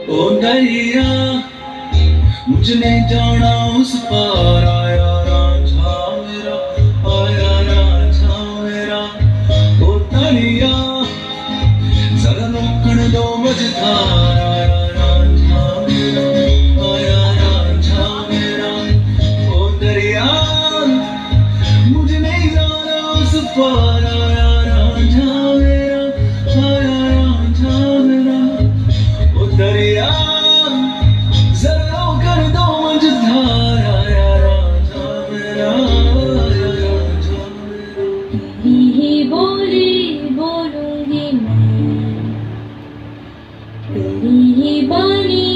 ओ दरिया मुझे नहीं जाना उस पार, आया रांझा मेरा, आया रांझा मेरा। ओ दरिया जरा रोकन दो मझधार, आया रांझा मेरा, आया रांझा मेरा। ओ दरिया मुझे नहीं जाना उस पार, आया रांझा मेरा, आया रांझा मेरा। ओ दरिया जरा कर दो मझधार, आया रांझा मेरा, आया रांझा मेरा। तेरी बोली बोलूंगी मैं, तेरी ही बानी